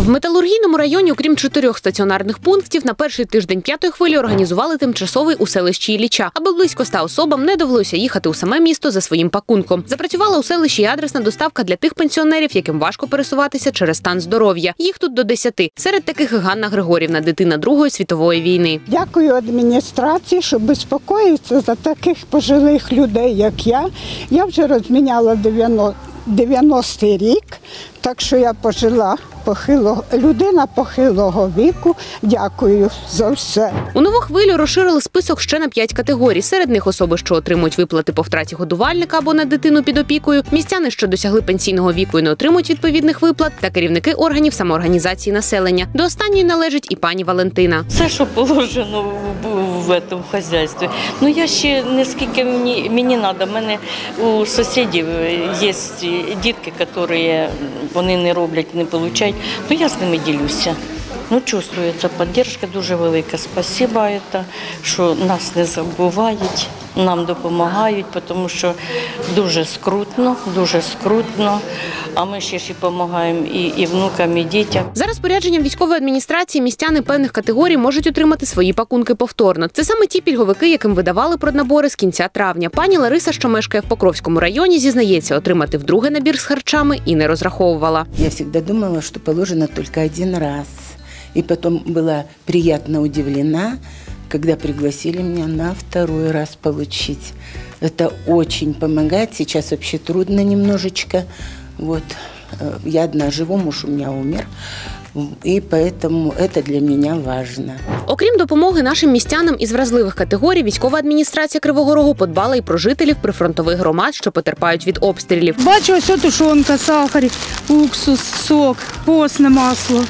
В Металургійному районі, окрім 4 стаціонарних пунктів, на перший тиждень 5-ї хвилі організували тимчасовий у селищі Ілліча, аби близько 100 особам не довелося їхати у саме місто за своїм пакунком. Запрацювала у селищі і адресна доставка для тих пенсіонерів, яким важко пересуватися через стан здоров'я. Їх тут до 10. Серед таких Ганна Григорівна, дитина Другої світової війни. Дякую адміністрації, що безпокоїться за таких пожилих людей, як я. Я вже розміняла 90-й рік, так що я пожила людина похилого віку. Дякую за все. У нову хвилю розширили список ще на 5 категорій. Серед них особи, що отримують виплати по втраті годувальника або на дитину під опікою, містяни, що досягли пенсійного віку і не отримують відповідних виплат, та керівники органів самоорганізації населення. До останньої належить і пані Валентина. Все, що положено в цьому хазяйстві. Ну я ще не скільки мені треба. У мене у сусідів є дітки, які вони не роблять, не отримують. Ну, я з ними ділюся. Ну, чувствується підтримка дуже велика. Спасибо, що нас не забувають, нам допомагають, тому що дуже скрутно. А ми ще ж і допомагаємо і внукам, і дітям. За розпорядженням військової адміністрації містяни певних категорій можуть отримати свої пакунки повторно. Це саме ті пільговики, яким видавали проднабори з кінця травня. Пані Лариса, що мешкає в Покровському районі, зізнається, отримати вдруге набір з харчами і не розраховувала. Я завжди думала, що положено тільки один раз. И потом была приятно удивлена, когда пригласили меня на второй раз получить. Это очень помогает. Сейчас вообще трудно немножечко. Вот. Я одна живу, муж у меня умер. І тому це для мене важливо. Окрім допомоги нашим містянам із вразливих категорій, військова адміністрація Кривого Рогу подбала і про жителів прифронтових громад, що потерпають від обстрілів. Бачу, ось тушонка, сахар, уксус, сок, постне масло.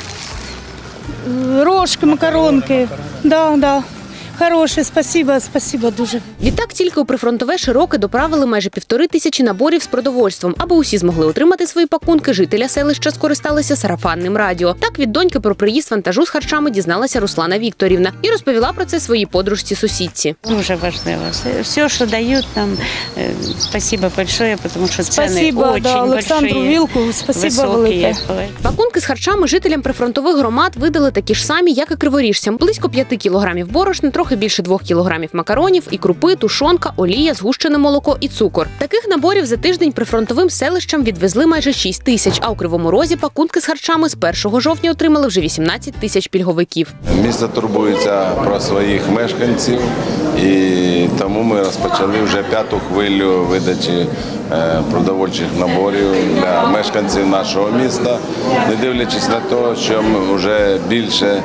Рожки, макаронки. Да. Хороше, спасибо дуже. Відтак, тільки у прифронтове Широке доправили майже 1500 наборів з продовольством. Аби усі змогли отримати свої пакунки, жителя селища скористалися сарафанним радіо. Так від доньки про приїзд вантажу з харчами дізналася Руслана Вікторівна і розповіла про це своїй подружці-сусідці. Дуже важливо. Все, що дають нам, спасибо большое, тому що ціни дуже Олександру Вілку, спасибо велике. Пакунки з харчами жителям прифронтових громад видали такі ж самі, як і криворіжцям. Близько 5 кілограмів борошна, трохи більше 2 кілограмів макаронів, і крупи, тушонка, олія, згущене молоко і цукор. Таких наборів за тиждень прифронтовим селищам відвезли майже 6 тисяч, а у Кривому Розі пакунки з харчами з 1 жовтня отримали вже 18 тисяч пільговиків. Місто турбується про своїх мешканців, і тому ми розпочали вже 5-ту хвилю видачі продовольчих наборів для мешканців нашого міста, не дивлячись на те, що ми вже більше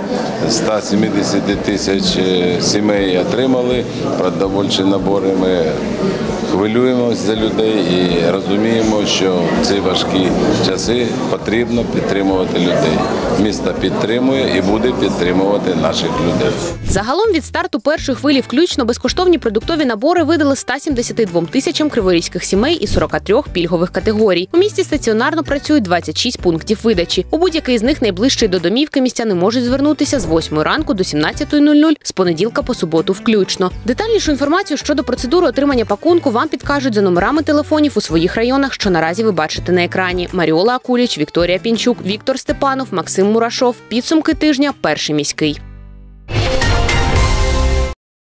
170 тисяч сімей отримали продовольчі набори. Ми хвилюємося за людей і розуміємо, що в ці важкі часи потрібно підтримувати людей. Місто підтримує і буде підтримувати наших людей. Загалом від старту першої хвилі включно безкоштовні продуктові набори видали 172 тисячам криворізьких сімей і 43 пільгових категорій. У місті стаціонарно працюють 26 пунктів видачі. У будь-який з них найближчий до домівки містяни можуть звернутися з 8 ранку до 17:00 з понеділка по суботу включно. Детальнішу інформацію щодо процедури отримання пакунку вам підкажуть за номерами телефонів у своїх районах, що наразі ви бачите на екрані. Маріола Акуліч, Вікторія Пінчук, Віктор Степанов, Максим Мурашов. Підсумки тижня. Перший міський.